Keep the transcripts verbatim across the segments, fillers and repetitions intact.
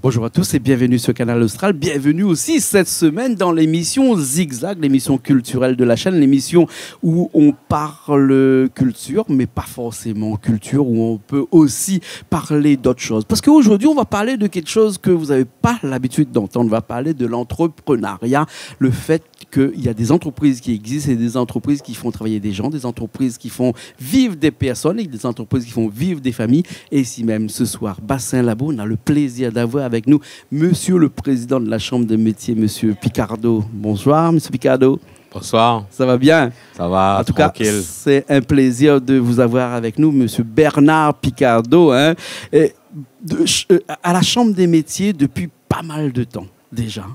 Bonjour à tous et bienvenue sur Canal Austral. Bienvenue aussi cette semaine dans l'émission Zigzag, l'émission culturelle de la chaîne, l'émission où on parle culture, mais pas forcément culture, où on peut aussi parler d'autres choses. Parce qu'aujourd'hui, on va parler de quelque chose que vous n'avez pas l'habitude d'entendre. On va parler de l'entrepreneuriat, le fait qu'il y a des entreprises qui existent et des entreprises qui font travailler des gens, des entreprises qui font vivre des personnes et des entreprises qui font vivre des familles. Et ici même, ce soir, Bassin Labo, on a le plaisir d'avoir avec nous Monsieur le Président de la Chambre des métiers, Monsieur Picardo. Bonsoir, Monsieur Picardo. Bonsoir. Ça va bien? Ça va, en tout tranquille. cas, c'est un plaisir de vous avoir avec nous, Monsieur Bernard Picardo, hein, et de, à la Chambre des métiers depuis pas mal de temps déjà.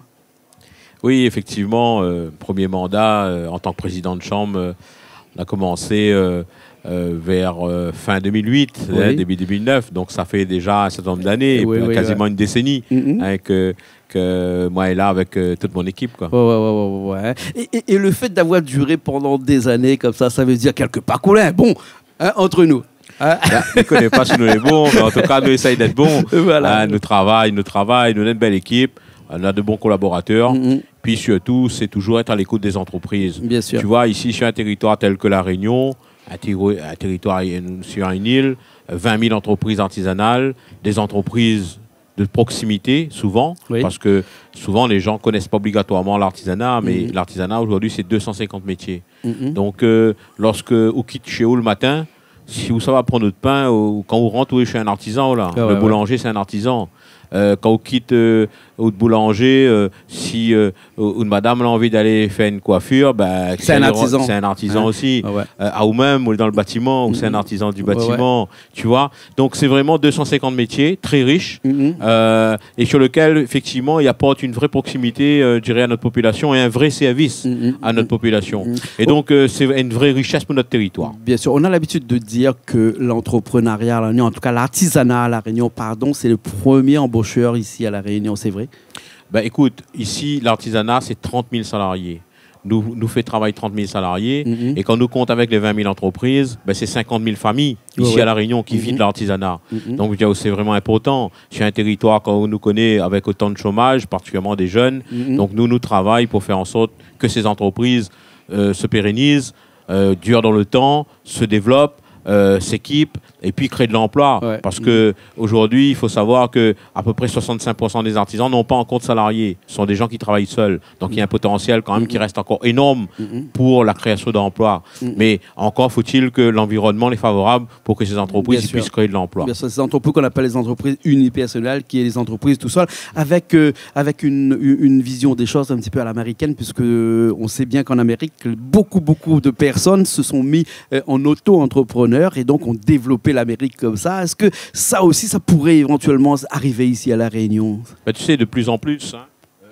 Oui, effectivement, euh, premier mandat euh, en tant que président de chambre, euh, on a commencé euh, euh, vers euh, fin deux mille huit, oui. hein, début deux mille neuf, donc ça fait déjà un certain nombre d'années, oui, oui, quasiment ouais. une décennie, mm-hmm. hein, que, que moi est là avec euh, toute mon équipe. Quoi. Ouais, ouais, ouais, ouais. Et, et, et le fait d'avoir duré pendant des années comme ça, ça veut dire quelque part qu'on est bon, hein, entre nous. Hein? Ben, je ne connais pas si nous sommes bons, mais en tout cas, nous essayons d'être bons. Voilà. Hein, nous travaillons, nous travaillons, nous sommes une belle équipe. On a de bons collaborateurs. Mm-hmm. Puis surtout, c'est toujours être à l'écoute des entreprises. Bien sûr. Tu vois, ici, sur un territoire tel que La Réunion, un, terri- un territoire sur une île, vingt mille entreprises artisanales, des entreprises de proximité, souvent, oui. parce que souvent, les gens ne connaissent pas obligatoirement l'artisanat, mais mm-hmm. l'artisanat, aujourd'hui, c'est deux cent cinquante métiers. Mm-hmm. Donc, euh, lorsque vous quittez chez vous le matin, si vous savez prendre notre pain, ou, quand vous rentrez chez un artisan, là, ah, le ouais, boulanger, ouais. c'est un artisan. Euh, quand vous quittez euh, au boulanger, euh, si euh, une madame a envie d'aller faire une coiffure, bah, c'est un artisan. C'est un artisan hein? aussi. Ah ouais. euh, à vous-même, ou dans le bâtiment, ou mm-hmm. c'est un artisan du bâtiment. Ouais, ouais. Tu vois. Donc c'est vraiment deux cent cinquante métiers, très riches, mm-hmm. euh, et sur lesquels, effectivement, il apporte une vraie proximité, euh, je dirais, à notre population et un vrai service mm-hmm. à notre population. Mm-hmm. Et donc, euh, c'est une vraie richesse pour notre territoire. Bien sûr. On a l'habitude de dire que l'entrepreneuriat à La Réunion, en tout cas l'artisanat à La Réunion, pardon, c'est le premier embaucheur ici à La Réunion, c'est vrai? Ben, écoute, ici, l'artisanat, c'est trente mille salariés. Nous, nous fait travailler trente mille salariés. Mm-hmm. Et quand nous comptons avec les vingt mille entreprises, ben, c'est cinquante mille familles ici ouais, ouais. à La Réunion qui mm-hmm. vivent de l'artisanat. Mm-hmm. Donc, c'est vraiment important. Sur un territoire qu'on nous connaît avec autant de chômage, particulièrement des jeunes. Mm-hmm. Donc, nous, nous travaillons pour faire en sorte que ces entreprises euh, se pérennisent, euh, durent dans le temps, se développent, Euh, s'équipent et puis créent de l'emploi. Ouais. Parce mmh. qu'aujourd'hui, il faut savoir qu'à peu près soixante-cinq pour cent des artisans n'ont pas encore de salariés. Ce sont des gens qui travaillent seuls. Donc, mmh. il y a un potentiel quand même mmh. qui reste encore énorme mmh. pour la création d'emplois. Mmh. Mais encore faut-il que l'environnement est favorable pour que ces entreprises puissent créer de l'emploi. Bien sûr, ces entreprises qu'on appelle les entreprises unipersonnelles, qui est les entreprises tout seules, avec, euh, avec une, une vision des choses un petit peu à l'américaine, puisque on sait bien qu'en Amérique, beaucoup, beaucoup de personnes se sont mis euh, en auto-entrepreneur et donc ont développé l'Amérique comme ça. Est-ce que ça aussi, ça pourrait éventuellement arriver ici à La Réunion? Ben, tu sais, de plus en plus, hein, euh,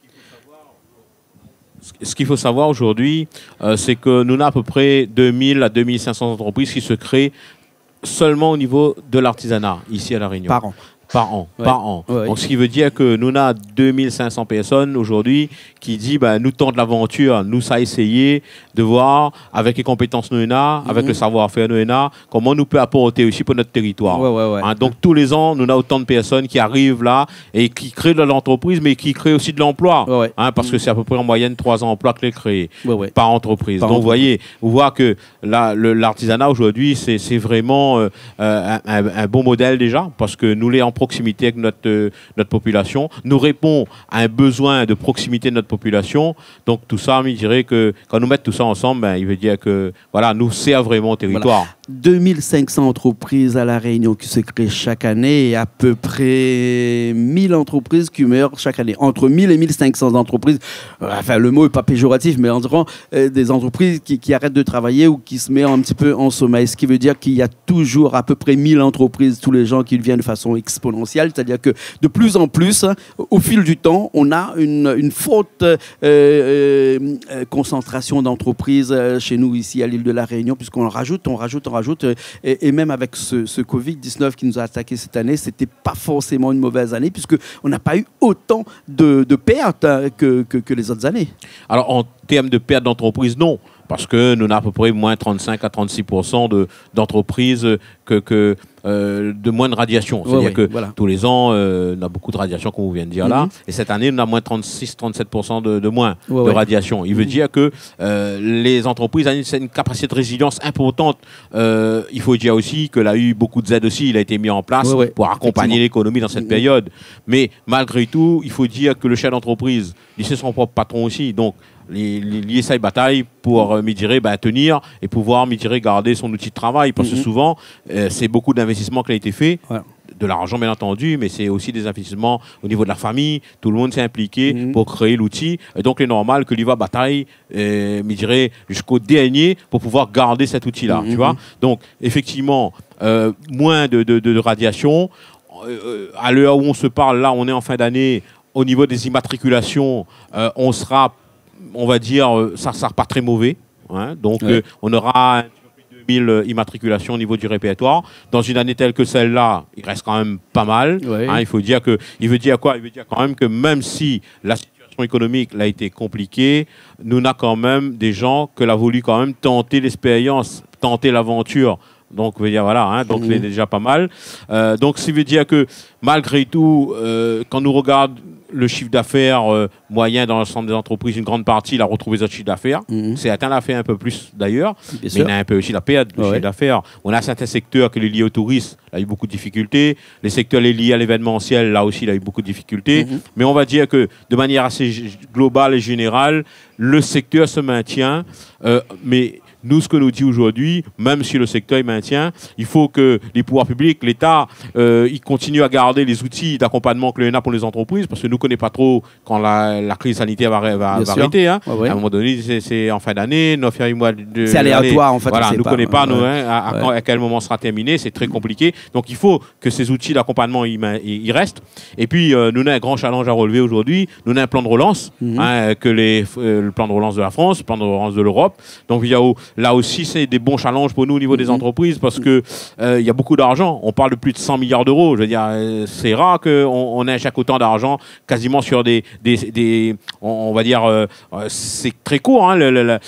ce qu'il faut savoir aujourd'hui, euh, c'est que nous avons à peu près deux mille à deux mille cinq cents entreprises qui se créent seulement au niveau de l'artisanat, ici à La Réunion. Par an. Par an, ouais. par an. Ouais. Donc, ce qui veut dire que nous avons deux mille cinq cents personnes aujourd'hui qui disent, ben, nous tentons l'aventure, nous ça essayer de voir avec les compétences nous avons, mm-hmm. avec le savoir-faire nous avons, comment nous peut apporter aussi pour notre territoire. Ouais, ouais, ouais. Hein, donc, tous les ans, nous avons autant de personnes qui arrivent là et qui créent de l'entreprise, mais qui créent aussi de l'emploi. Ouais, ouais. Hein, parce mm-hmm. que c'est à peu près en moyenne trois emplois que les créés ouais, ouais. par entreprise. Par donc, vous voyez, vous voyez que là, le, l'artisanat aujourd'hui, c'est, c'est vraiment euh, un, un, un bon modèle déjà, parce que nous les en proximité avec notre, euh, notre population, nous répond à un besoin de proximité de notre population. Donc tout ça, je dirais que quand nous mettons tout ça ensemble, ben, il veut dire que voilà, nous sert vraiment au territoire. Voilà. deux mille cinq cents entreprises à La Réunion qui se créent chaque année et à peu près mille entreprises qui meurent chaque année. Entre mille et mille cinq cents entreprises, euh, enfin le mot n'est pas péjoratif, mais environ euh, des entreprises qui, qui arrêtent de travailler ou qui se mettent un petit peu en sommeil. Ce qui veut dire qu'il y a toujours à peu près mille entreprises, tous les gens qui viennent de façon exponentielle. C'est-à-dire que de plus en plus, hein, au fil du temps, on a une, une forte euh, euh, concentration d'entreprises euh, chez nous ici à l'île de La Réunion, puisqu'on rajoute, on rajoute, on rajoute. Euh, et, et même avec ce, ce covid dix-neuf qui nous a attaqué cette année, ce n'était pas forcément une mauvaise année, puisqu'on n'a pas eu autant de, de pertes hein, que, que, que les autres années. Alors, en termes de pertes d'entreprise, non. parce que nous avons à peu près moins trente-cinq à trente-six pour cent de, d'entreprises que, que, euh, de moins de radiation. C'est-à-dire ouais, que ouais, voilà. tous les ans, euh, on a beaucoup de radiation, comme vous venez de dire mm-hmm. là, et cette année, on a moins trente-six à trente-sept pour cent de, de moins ouais, de ouais. radiation. Il mm-hmm. veut dire que euh, les entreprises ont une, une capacité de résilience importante. Euh, il faut dire aussi qu'il a eu beaucoup de aides aussi, il a été mis en place ouais, ouais. pour accompagner l'économie dans cette mm-hmm. période. Mais malgré tout, il faut dire que le chef d'entreprise, il c'est son propre patron aussi. Donc, il essaye bataille pour euh, me dirais, ben, tenir et pouvoir me dirais, garder son outil de travail parce mm-hmm. que souvent euh, c'est beaucoup d'investissements qui a été fait ouais. de l'argent bien entendu, mais c'est aussi des investissements au niveau de la famille, tout le monde s'est impliqué mm-hmm. pour créer l'outil, et donc il est normal que lui va bataille euh, me dirais, jusqu'au dernier pour pouvoir garder cet outil là mm-hmm. tu vois. Donc effectivement euh, moins de, de, de, de radiation euh, à l'heure où on se parle là, on est en fin d'année, au niveau des immatriculations euh, on sera, on va dire, ça ne sera pas très mauvais. Hein, donc, ouais. euh, on aura deux mille immatriculations au niveau du répertoire. Dans une année telle que celle-là, il reste quand même pas mal. Ouais. Hein, il faut dire que, il veut dire quoi? Il veut dire quand même que même si la situation économique a été compliquée, nous avons quand même des gens qui ont voulu quand même tenter l'expérience, tenter l'aventure. Donc, veut dire, voilà, hein, donc mmh. c'est déjà pas mal. Euh, donc, ça veut dire que malgré tout, euh, quand nous regardons le chiffre d'affaires euh, moyen dans l'ensemble des entreprises, une grande partie, il a retrouvé notre chiffre d'affaires. Mmh. C'est atteint la fait un peu plus d'ailleurs, mais sûr. Il y a un peu aussi la perte du ouais. chiffre d'affaires. On a certains secteurs qui sont liés au tourisme, là, il y a eu beaucoup de difficultés. Les secteurs liés à l'événementiel, là aussi, il y a eu beaucoup de difficultés. Mmh. Mais on va dire que de manière assez globale et générale, le secteur se maintient, euh, mais nous, ce que nous dit aujourd'hui, même si le secteur est maintient, il faut que les pouvoirs publics, l'État, euh, ils continuent à garder les outils d'accompagnement que l'on a pour les entreprises, parce que nous ne connaissons pas trop quand la, la crise sanitaire va, va, va arrêter. Hein. Ouais, ouais. À un moment donné, c'est en fin d'année, neuf mois de... C'est aléatoire, en fait. Voilà, nous ne connaissons pas, ouais. nous, hein, à, à, ouais. à quel moment sera terminé, c'est très compliqué. Donc, il faut que ces outils d'accompagnement, ils, ils restent. Et puis, euh, nous avons un grand challenge à relever aujourd'hui. Nous avons un plan de relance, mm-hmm. hein, que les, euh, le plan de relance de la France, le plan de relance de l'Europe. Donc, il y a là aussi, c'est des bons challenges pour nous au niveau des entreprises parce qu'il euh, y a beaucoup d'argent. On parle de plus de cent milliards d'euros. Je veux dire, euh, c'est rare qu'on on ait chaque autant d'argent quasiment sur des... des, des on, on va dire, euh, c'est très court. Hein, le, le, le,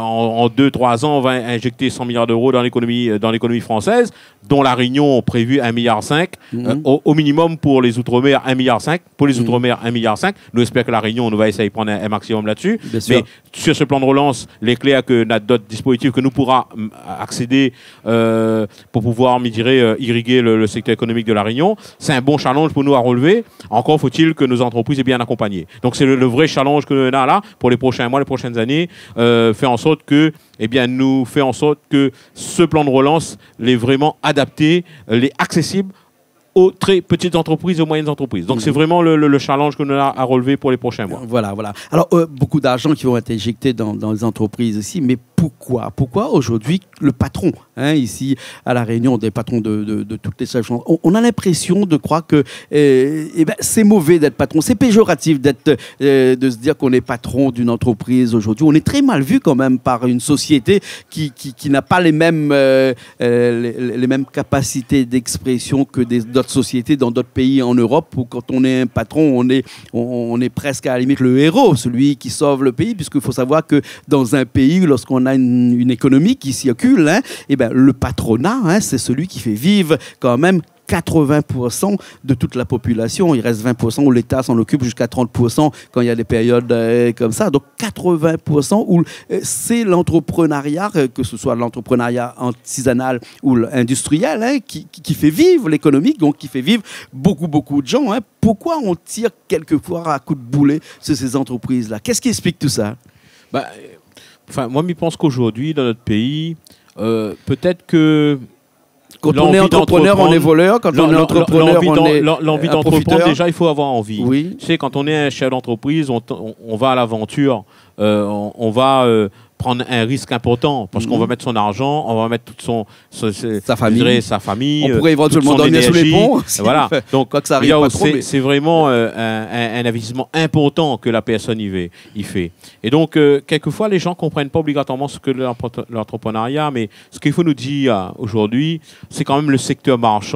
en deux trois ans, on va injecter cent milliards d'euros dans l'économie dans l'économie française, dont la Réunion a prévu un virgule cinq milliard. Mm-hmm. euh, au, au minimum pour les Outre-mer, un virgule cinq milliard. Pour les mm-hmm. Outre-mer, un virgule cinq milliard. Nous espérons que la Réunion, on va essayer de prendre un, un maximum là-dessus. Mais sur ce plan de relance, l'éclair que notre d'autres dispositifs que nous pourra accéder euh, pour pouvoir, me dirais, euh, irriguer le, le secteur économique de la Réunion. C'est un bon challenge pour nous à relever. Encore faut-il que nos entreprises soient bien accompagnées. Donc c'est le, le vrai challenge que nous avons là pour les prochains mois, les prochaines années, euh, faire en sorte que, eh bien, nous fait en sorte que ce plan de relance l'est vraiment adapté, l'est accessible aux très petites entreprises et aux moyennes entreprises. Donc, mmh. c'est vraiment le, le, le challenge que nous avons à relever pour les prochains mois. Voilà, voilà. Alors, euh, beaucoup d'argent qui vont être injectés dans, dans les entreprises aussi, mais pourquoi Pourquoi aujourd'hui le patron, hein, ici à La Réunion, des patrons de, de, de toutes les stations, on, on a l'impression de croire que euh, eh ben, c'est mauvais d'être patron, c'est péjoratif d'être, euh, de se dire qu'on est patron d'une entreprise aujourd'hui. On est très mal vu quand même par une société qui, qui, qui n'a pas les mêmes, euh, les, les mêmes capacités d'expression que des, d'autres sociétés dans d'autres pays en Europe, où quand on est un patron, on est, on, on est presque à la limite le héros, celui qui sauve le pays, puisqu'il faut savoir que dans un pays, lorsqu'on a une, une économie qui circule, hein, et ben, le patronat, hein, c'est celui qui fait vivre quand même quatre-vingts pour cent de toute la population. Il reste vingt pour cent où l'État s'en occupe jusqu'à trente pour cent quand il y a des périodes euh, comme ça. Donc quatre-vingts pour cent où euh, c'est l'entrepreneuriat, euh, que ce soit l'entrepreneuriat artisanal ou industriel, hein, qui, qui fait vivre l'économie, donc qui fait vivre beaucoup, beaucoup de gens. Hein. Pourquoi on tire quelquefois à coups de boulet sur ces entreprises-là? Qu'est-ce qui explique tout ça? Bah, enfin, moi, je pense qu'aujourd'hui, dans notre pays, euh, peut-être que quand on est entrepreneur, on est voleur. Quand on est entrepreneur, on est l'envie d'entreprendre, déjà, il faut avoir envie. Oui. Tu sais, quand on est un chef d'entreprise, on, on, on va à l'aventure, euh, on, on va euh, prendre un risque important parce mmh. qu'on va mettre son argent, on va mettre toute son, son sa famille, dirais, sa famille, on pourrait éventuellement dormir sous les ponts. Voilà. Donc, quoi que ça arrive pas trop, mais... c'est vraiment euh, un, un, un investissement important que la personne y, y fait. Et donc, euh, quelquefois, les gens comprennent pas obligatoirement ce que l'entrepreneuriat, mais ce qu'il faut nous dire aujourd'hui, c'est quand même le secteur marchand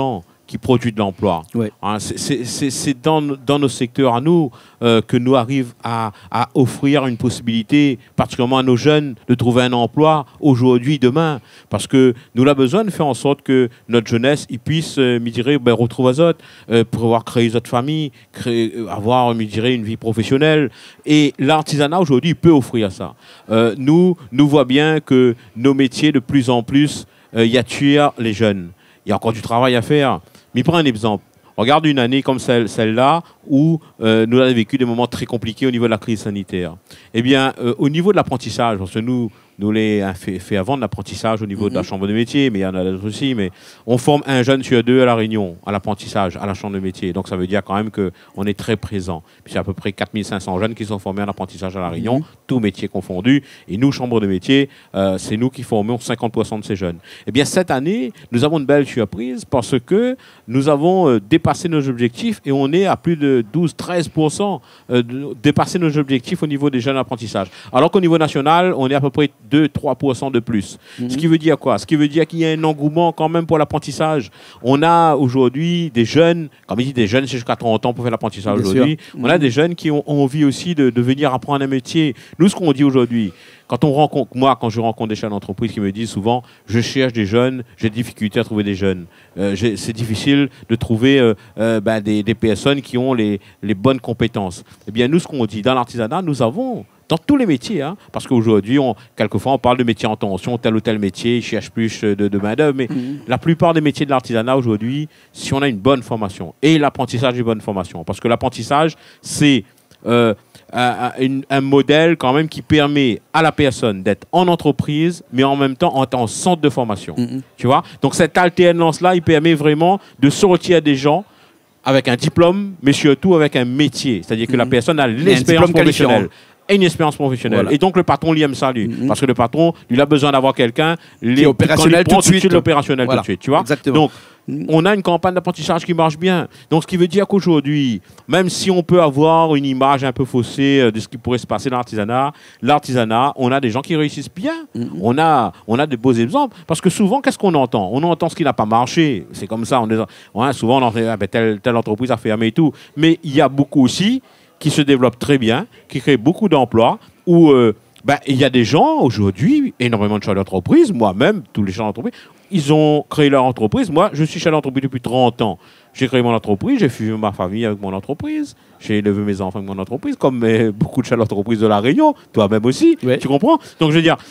qui produit de l'emploi. Ouais. Hein, c'est dans, dans nos secteurs à nous euh, que nous arrivons à, à offrir une possibilité, particulièrement à nos jeunes, de trouver un emploi aujourd'hui, demain. Parce que nous avons besoin de faire en sorte que notre jeunesse ils puisse, euh, me dirais, ben, retrouver Azot, euh, pouvoir créer notre famille, créer, avoir, me dirais, une vie professionnelle. Et l'artisanat aujourd'hui peut offrir ça. Euh, nous, nous voyons bien que nos métiers, de plus en plus, il y a tué les jeunes. Il y a encore du travail à faire. Mais prends un exemple. Regarde une année comme celle, celle-là où euh, nous avons vécu des moments très compliqués au niveau de la crise sanitaire. Eh bien, euh, au niveau de l'apprentissage, parce que nous, nous l'avons fait, fait avant de l'apprentissage au niveau mm-hmm. de la chambre de métier, mais il y en a d'autres aussi, mais on forme un jeune sur deux à La Réunion, à l'apprentissage, à la chambre de métier. Donc ça veut dire quand même qu'on est très présent. Puis c'est à peu près quatre mille cinq cents jeunes qui sont formés en apprentissage à La Réunion, mm-hmm. tous métiers confondus. Et nous, chambre de métier, euh, c'est nous qui formons cinquante pour cent de ces jeunes. Eh bien, cette année, nous avons une belle surprise parce que nous avons euh, dépassé nos objectifs et on est à plus de douze à treize pour cent euh, de dépasser nos objectifs au niveau des jeunes apprentissages. Alors qu'au niveau national, on est à peu près deux à trois pour cent de plus. Mm-hmm. Ce qui veut dire quoi? Ce qui veut dire qu'il y a un engouement quand même pour l'apprentissage. On a aujourd'hui des jeunes, comme il dit des jeunes, c'est jusqu'à trente ans pour faire l'apprentissage aujourd'hui. On mm-hmm. a des jeunes qui ont envie aussi de, de venir apprendre un métier. Nous, ce qu'on dit aujourd'hui, quand on rencontre, moi, quand je rencontre des chefs d'entreprise qui me disent souvent, je cherche des jeunes, j'ai des difficultés à trouver des jeunes. Euh, c'est difficile de trouver euh, euh, ben, des, des personnes qui ont les, les bonnes compétences. Eh bien, nous, ce qu'on dit dans l'artisanat, nous avons, dans tous les métiers, hein, parce qu'aujourd'hui, on, quelquefois, on parle de métiers en tension, tel ou tel métier, ils cherchent plus de, de main-d'œuvre, mais mmh. la plupart des métiers de l'artisanat aujourd'hui, si on a une bonne formation, et l'apprentissage est une bonne formation, parce que l'apprentissage, c'est Euh, un, un, un modèle quand même qui permet à la personne d'être en entreprise, mais en même temps en, en centre de formation. Mm-hmm. Tu vois? Donc cette alternance-là, il permet vraiment de sortir des gens avec un diplôme, mais surtout avec un métier. C'est-à-dire que mm-hmm. la personne a l'expérience professionnelle. Et une expérience professionnelle. Voilà. Et donc, le patron, lui, aime ça, lui. Mm-hmm. Parce que le patron, lui, il a besoin d'avoir quelqu'un qui est opérationnel tout de suite. L'opérationnel voilà. tout de suite, tu vois? Exactement. Donc, on a une campagne d'apprentissage qui marche bien. Donc, ce qui veut dire qu'aujourd'hui, même si on peut avoir une image un peu faussée de ce qui pourrait se passer dans l'artisanat, l'artisanat, on a des gens qui réussissent bien. Mm-hmm. On a, on a de beaux exemples. Parce que souvent, qu'est-ce qu'on entend? On entend ce qui n'a pas marché. C'est comme ça. On est, ouais, souvent, on entend ah, ben, telle, telle entreprise a fermé et tout. Mais il y a beaucoup aussi qui se développent très bien, qui créent beaucoup d'emplois, où euh, ben, il y a des gens aujourd'hui, énormément de chefs d'entreprise, moi-même, tous les chefs d'entreprise, ils ont créé leur entreprise. Moi, je suis chef d'entreprise depuis trente ans. J'ai créé mon entreprise, j'ai fui ma famille avec mon entreprise, j'ai élevé mes enfants avec mon entreprise, comme euh, beaucoup de chefs d'entreprise de La Réunion, toi-même aussi, ouais. Tu comprends? Donc, je veux dire,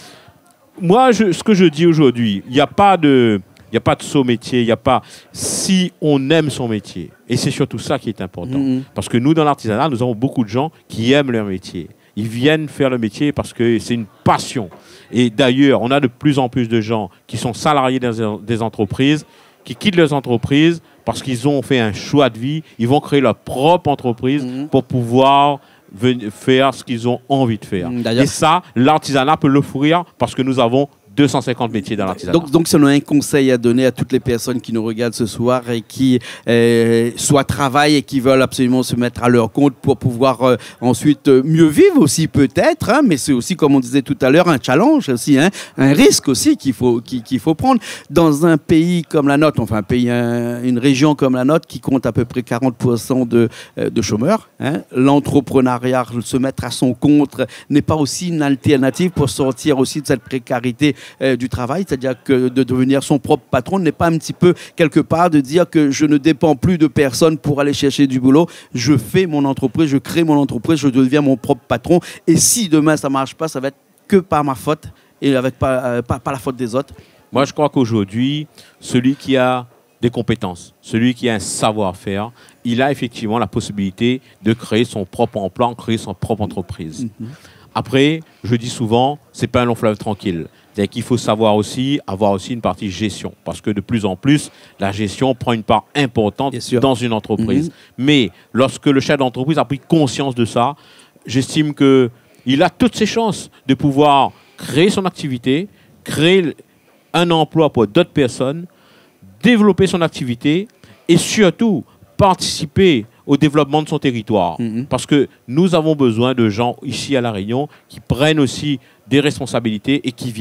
moi, je, ce que je dis aujourd'hui, il n'y a pas de... Il n'y a pas de saut métier, il n'y a pas... Si on aime son métier, et c'est surtout ça qui est important. Mmh. Parce que nous, dans l'artisanat, nous avons beaucoup de gens qui aiment leur métier. Ils viennent faire le métier parce que c'est une passion. Et d'ailleurs, on a de plus en plus de gens qui sont salariés dans des entreprises, qui quittent leurs entreprises parce qu'ils ont fait un choix de vie. Ils vont créer leur propre entreprise mmh. pour pouvoir faire ce qu'ils ont envie de faire. Mmh, et ça, l'artisanat peut l'offrir parce que nous avons deux cent cinquante métiers dans l'artisanat. Donc, donc, si on a un conseil à donner à toutes les personnes qui nous regardent ce soir et qui euh, soit travaillent et qui veulent absolument se mettre à leur compte pour pouvoir euh, ensuite euh, mieux vivre aussi peut-être, hein, mais c'est aussi, comme on disait tout à l'heure, un challenge aussi, hein, un risque aussi qu'il faut, qu'il, qu'il faut prendre. Dans un pays comme la nôtre, enfin un pays, un, une région comme la nôtre qui compte à peu près quarante pour cent de, euh, de chômeurs, hein, l'entrepreneuriat, se mettre à son compte n'est pas aussi une alternative pour sortir aussi de cette précarité Euh, du travail, c'est-à-dire que de devenir son propre patron n'est pas un petit peu quelque part de dire que je ne dépends plus de personne pour aller chercher du boulot, je fais mon entreprise, je crée mon entreprise, je deviens mon propre patron et si demain ça ne marche pas, ça va être que par ma faute et avec pas, euh, pas, pas la faute des autres. Moi je crois qu'aujourd'hui, celui qui a des compétences, celui qui a un savoir-faire, il a effectivement la possibilité de créer son propre emploi, créer son propre entreprise. Mm-hmm. Après, je dis souvent, c'est pas un long fleuve tranquille. C'est-à-dire qu'il faut savoir aussi, avoir aussi une partie gestion. Parce que de plus en plus, la gestion prend une part importante dans une entreprise. Mm-hmm. Mais lorsque le chef d'entreprise a pris conscience de ça, j'estime qu'il a toutes ses chances de pouvoir créer son activité, créer un emploi pour d'autres personnes, développer son activité et surtout participer au développement de son territoire. Mm-hmm. Parce que nous avons besoin de gens ici à La Réunion qui prennent aussi des responsabilités et qui viennent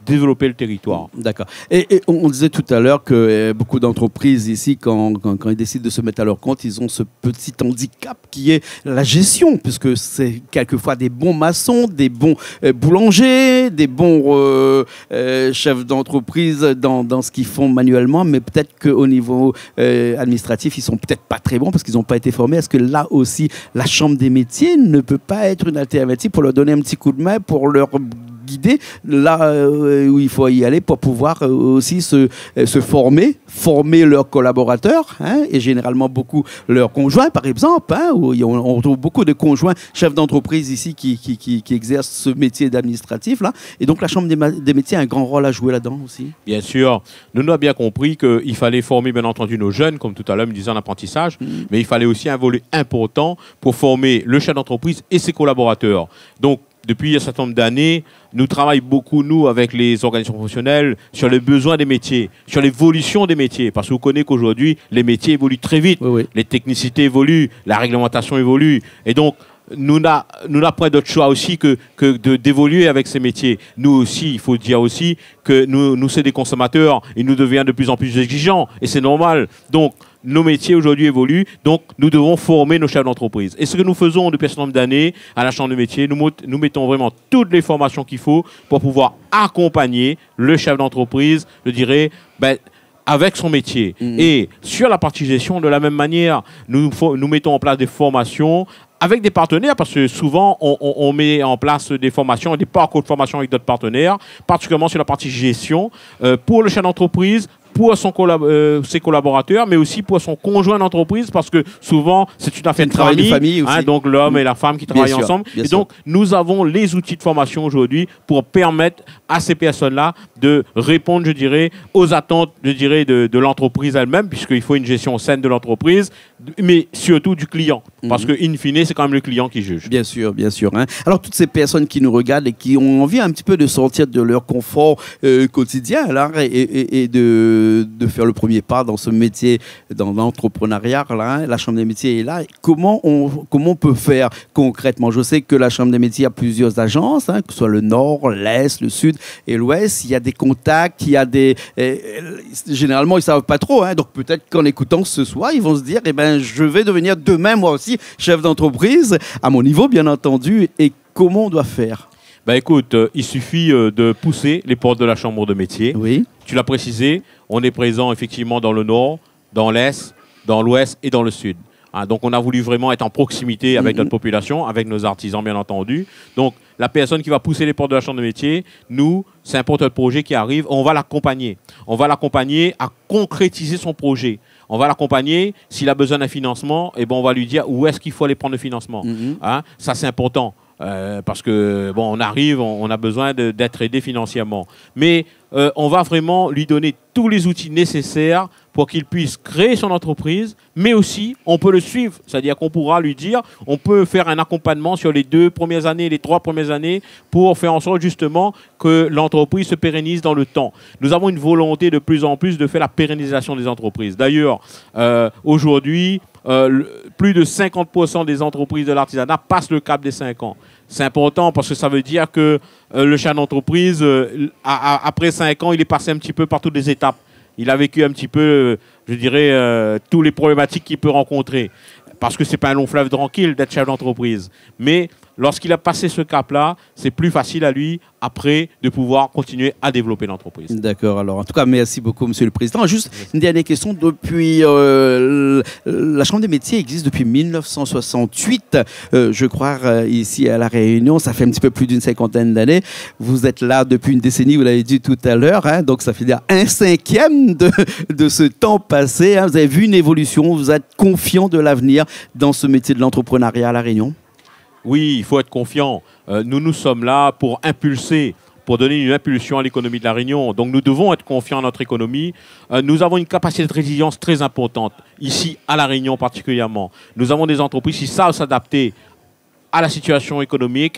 développer le territoire. D'accord. Et, et on disait tout à l'heure que euh, beaucoup d'entreprises ici, quand, quand, quand ils décident de se mettre à leur compte, ils ont ce petit handicap qui est la gestion, puisque c'est quelquefois des bons maçons, des bons euh, boulangers, des bons euh, euh, chefs d'entreprise dans, dans ce qu'ils font manuellement, mais peut-être qu'au niveau euh, administratif, ils sont peut-être pas très bons parce qu'ils n'ont pas été formés. Est-ce que là aussi, la Chambre des métiers ne peut pas être une alternative pour leur donner un petit coup de main, pour leur guider là euh, où il faut y aller pour pouvoir euh, aussi se, euh, se former, former leurs collaborateurs, hein, et généralement beaucoup leurs conjoints, par exemple, hein, où on, on trouve beaucoup de conjoints chefs d'entreprise ici qui, qui, qui, qui exercent ce métier d'administratif, là, et donc la Chambre des, des métiers a un grand rôle à jouer là-dedans aussi. Bien sûr, nous avons bien compris qu'il fallait former bien entendu nos jeunes, comme tout à l'heure me disait en apprentissage, mmh. mais il fallait aussi un volet important pour former le chef d'entreprise et ses collaborateurs. Donc, depuis un certain nombre d'années, nous travaillons beaucoup, nous, avec les organisations professionnelles, sur les besoins des métiers, sur l'évolution des métiers. Parce que vous connaissez qu'aujourd'hui, les métiers évoluent très vite. Oui, oui. Les technicités évoluent, la réglementation évolue. Et donc, nous n'avons pas d'autre choix aussi que, que d'évoluer avec ces métiers. Nous aussi, il faut dire aussi que nous, nous c'est des consommateurs et nous devenons de plus en plus exigeants. Et c'est normal. Donc, nos métiers aujourd'hui évoluent, donc nous devons former nos chefs d'entreprise. Et ce que nous faisons depuis un certain nombre d'années à la Chambre de métiers, nous, nous mettons vraiment toutes les formations qu'il faut pour pouvoir accompagner le chef d'entreprise, je dirais, ben, avec son métier. Mmh. Et sur la partie gestion, de la même manière, nous, nous mettons en place des formations avec des partenaires, parce que souvent, on, on, on met en place des formations, des parcours de formation avec d'autres partenaires, particulièrement sur la partie gestion, euh, pour le chef d'entreprise, pour son collab euh, ses collaborateurs, mais aussi pour son conjoint d'entreprise, parce que souvent, c'est une affaire de famille, famille hein, donc l'homme mmh. et la femme qui travaillent bien ensemble. Sûr, et donc, sûr. Nous avons les outils de formation aujourd'hui pour permettre à ces personnes-là de répondre, je dirais, aux attentes, je dirais, de, de l'entreprise elle-même, puisqu'il faut une gestion saine de l'entreprise, mais surtout du client, mmh. parce que in fine, c'est quand même le client qui juge. Bien sûr, bien sûr. Hein. Alors, toutes ces personnes qui nous regardent et qui ont envie un petit peu de sortir de leur confort euh, quotidien, là, et, et, et de de faire le premier pas dans ce métier, dans l'entrepreneuriat, là, hein, la Chambre des métiers est là. Comment on, comment on peut faire concrètement? Je sais que la Chambre des métiers a plusieurs agences, hein, que ce soit le Nord, l'Est, le Sud et l'Ouest. Il y a des contacts, il y a des... Euh, généralement, ils ne savent pas trop. Hein, donc peut-être qu'en écoutant ce soir, ils vont se dire, eh ben, je vais devenir demain, moi aussi, chef d'entreprise, à mon niveau, bien entendu. Et comment on doit faire? Ben écoute, euh, il suffit euh, de pousser les portes de la Chambre de métier. Oui. Tu l'as précisé, on est présent effectivement dans le Nord, dans l'Est, dans l'Ouest et dans le Sud. Hein, donc on a voulu vraiment être en proximité avec mm-hmm. notre population, avec nos artisans bien entendu. Donc la personne qui va pousser les portes de la Chambre de métier, nous, c'est un porteur de projet qui arrive, on va l'accompagner. On va l'accompagner à concrétiser son projet. On va l'accompagner, s'il a besoin d'un financement, eh ben on va lui dire où est-ce qu'il faut aller prendre le financement. Mm-hmm. Hein, ça c'est important. Euh, parce que bon, on arrive, on, on a besoin d'être aidé financièrement. Mais euh, on va vraiment lui donner tous les outils nécessaires pour qu'il puisse créer son entreprise, mais aussi on peut le suivre. C'est-à-dire qu'on pourra lui dire, on peut faire un accompagnement sur les deux premières années, les trois premières années, pour faire en sorte justement que l'entreprise se pérennise dans le temps. Nous avons une volonté de plus en plus de faire la pérennisation des entreprises. D'ailleurs, euh, aujourd'hui, Euh, le, plus de cinquante pour cent des entreprises de l'artisanat passent le cap des cinq ans. C'est important parce que ça veut dire que euh, le chef d'entreprise, euh, après cinq ans, il est passé un petit peu par toutes les étapes. Il a vécu un petit peu, euh, je dirais, euh, toutes les problématiques qu'il peut rencontrer. Parce que ce n'est pas un long fleuve tranquille d'être chef d'entreprise. Mais lorsqu'il a passé ce cap-là, c'est plus facile à lui, après, de pouvoir continuer à développer l'entreprise. D'accord. Alors, en tout cas, merci beaucoup, Monsieur le Président. Juste une dernière question. Depuis, euh, la Chambre des métiers existe depuis mille neuf cent soixante-huit, euh, je crois, euh, ici à La Réunion. Ça fait un petit peu plus d'une cinquantaine d'années. Vous êtes là depuis une décennie, vous l'avez dit tout à l'heure. Hein, donc, ça fait dire un cinquième de, de ce temps passé. Hein. Vous avez vu une évolution. Vous êtes confiant de l'avenir dans ce métier de l'entrepreneuriat à La Réunion? Oui, il faut être confiant. Euh, nous, nous sommes là pour impulser, pour donner une impulsion à l'économie de La Réunion. Donc, nous devons être confiants en notre économie. Euh, nous avons une capacité de résilience très importante, ici à La Réunion particulièrement. Nous avons des entreprises qui savent s'adapter à la situation économique,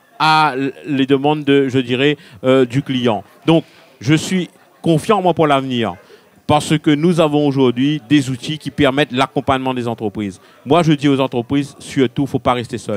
à les demandes, de, je dirais, euh, du client. Donc, je suis confiant, moi, pour l'avenir. Parce que nous avons aujourd'hui des outils qui permettent l'accompagnement des entreprises. Moi, je dis aux entreprises, surtout, il ne faut pas rester seul.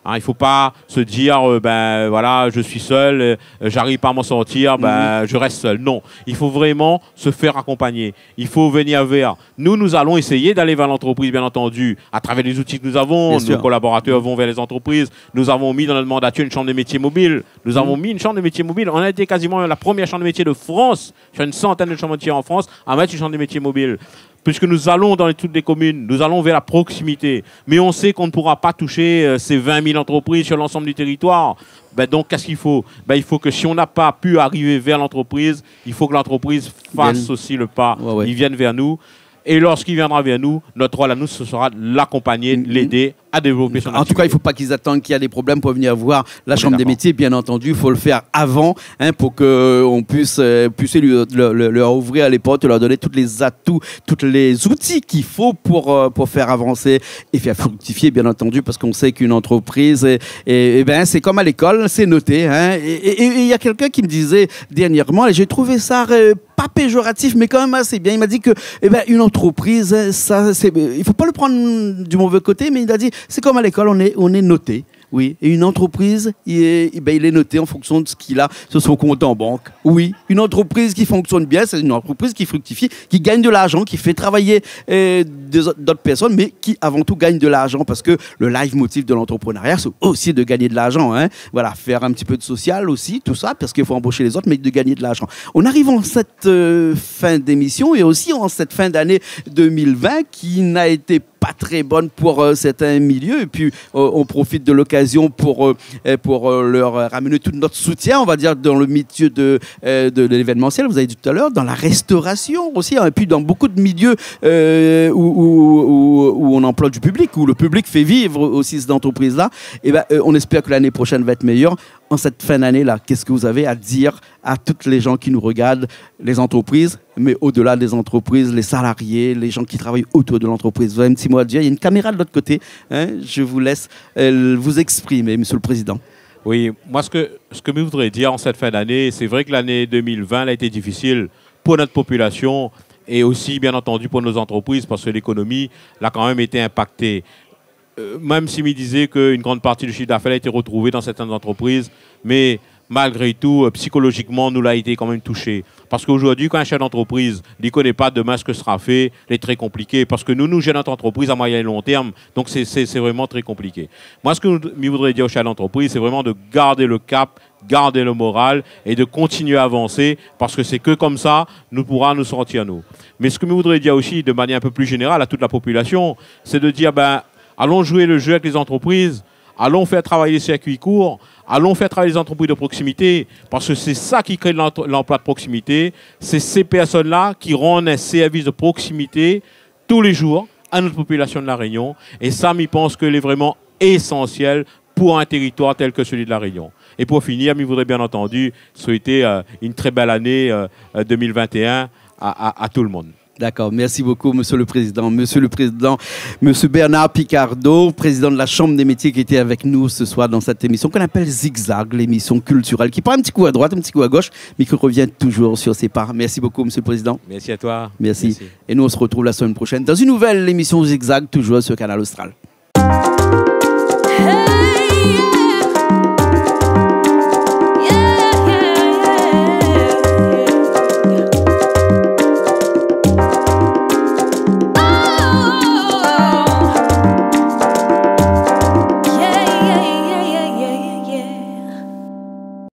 Hein, il ne faut pas se dire, euh, ben voilà, je suis seul, euh, j'arrive pas à m'en sortir, ben mmh. je reste seul. Non, il faut vraiment se faire accompagner. Il faut venir vers. Nous, nous allons essayer d'aller vers l'entreprise, bien entendu, à travers les outils que nous avons. Bien Nos sûr. collaborateurs vont vers les entreprises. Nous avons mis dans notre mandature une chambre de métiers mobile. Nous mmh. avons mis une chambre de métiers mobile. On a été quasiment la première chambre de métiers de France, sur une centaine de chambres de métiers en France, à mettre une chambre de métiers mobile. Puisque nous allons dans les, toutes les communes, nous allons vers la proximité. Mais on sait qu'on ne pourra pas toucher euh, ces vingt mille entreprises sur l'ensemble du territoire. Ben donc, qu'est-ce qu'il faut? Ben, il faut que si on n'a pas pu arriver vers l'entreprise, il faut que l'entreprise fasse Bien. aussi le pas. Ouais, ouais. Ils viennent vers nous. Et lorsqu'il viendra vers nous, notre rôle à nous, ce sera de l'accompagner, de l'aider à développer son activité. En tout cas, il ne faut pas qu'ils attendent qu'il y a des problèmes pour venir voir la Chambre des métiers. Bien entendu, il faut le faire avant hein, pour qu'on puisse, euh, puisse lui, le, le, leur ouvrir les portes, leur donner tous les atouts, tous les outils qu'il faut pour, euh, pour faire avancer et faire fructifier, bien entendu, parce qu'on sait qu'une entreprise, et, et, et ben, c'est comme à l'école, c'est noté. Hein, et il y a quelqu'un qui me disait dernièrement, et j'ai trouvé ça euh, pas péjoratif, mais quand même assez bien. Il m'a dit que eh ben, une entreprise, ça, c'est, il ne faut pas le prendre du mauvais côté, mais il a dit c'est comme à l'école, on est, on est noté. Oui, et une entreprise, il est, ben, il est noté en fonction de ce qu'il a sur son compte en banque. Oui, une entreprise qui fonctionne bien, c'est une entreprise qui fructifie, qui gagne de l'argent, qui fait travailler euh, d'autres personnes, mais qui avant tout gagne de l'argent, parce que le live motif de l'entrepreneuriat, c'est aussi de gagner de l'argent. Hein. Voilà, faire un petit peu de social aussi, tout ça, parce qu'il faut embaucher les autres, mais de gagner de l'argent. On arrive en cette euh, fin d'émission et aussi en cette fin d'année deux mille vingt qui n'a été pas très bonne pour euh, certains milieux, et puis euh, on profite de l'occasion pour, euh, pour euh, leur ramener tout notre soutien, on va dire, dans le milieu de, euh, de, de l'événementiel, vous avez dit tout à l'heure, dans la restauration aussi, hein, et puis dans beaucoup de milieux euh, où, où, où, où on emploie du public, où le public fait vivre aussi cette entreprise-là, et ben, euh, on espère que l'année prochaine va être meilleure. En cette fin d'année-là, qu'est-ce que vous avez à dire à toutes les gens qui nous regardent, les entreprises, mais au-delà des entreprises, les salariés, les gens qui travaillent autour de l'entreprise? Vous avez un petit mot à dire? Il y a une caméra de l'autre côté. Hein, je vous laisse euh, vous exprimer, Monsieur le Président. Oui, moi, ce que, ce que je voudrais dire en cette fin d'année, c'est vrai que l'année deux mille vingt a été difficile pour notre population et aussi, bien entendu, pour nos entreprises, parce que l'économie a quand même été impactée. Euh, même s'il me disait qu'une grande partie du chiffre d'affaires a été retrouvée dans certaines entreprises, mais malgré tout, euh, psychologiquement, nous l'a été quand même touché. Parce qu'aujourd'hui, quand un chef d'entreprise ne connaît pas demain ce que sera fait, c'est très compliqué. Parce que nous, nous gérons notre entreprise à moyen et long terme, donc c'est vraiment très compliqué. Moi, ce que je voudrais dire aux chefs d'entreprise, c'est vraiment de garder le cap, garder le moral et de continuer à avancer, parce que c'est que comme ça, nous pourrons nous sortir, nous. Mais ce que je voudrais dire aussi, de manière un peu plus générale à toute la population, c'est de dire, ben, allons jouer le jeu avec les entreprises, allons faire travailler les circuits courts, allons faire travailler les entreprises de proximité, parce que c'est ça qui crée l'emploi de proximité. C'est ces personnes-là qui rendent un service de proximité tous les jours à notre population de La Réunion. Et ça, je pense que c'est vraiment essentiel pour un territoire tel que celui de La Réunion. Et pour finir, je voudrais bien entendu souhaiter euh, une très belle année euh, deux mille vingt et un à, à, à tout le monde. D'accord, merci beaucoup, Monsieur le Président. Monsieur le Président, Monsieur Bernard Picardo, président de la Chambre des métiers, qui était avec nous ce soir dans cette émission qu'on appelle Zigzag, l'émission culturelle, qui prend un petit coup à droite, un petit coup à gauche, mais qui revient toujours sur ses pas. Merci beaucoup, Monsieur le Président. Merci à toi. Merci. Merci. Et nous, on se retrouve la semaine prochaine dans une nouvelle émission Zigzag, toujours sur Canal Austral.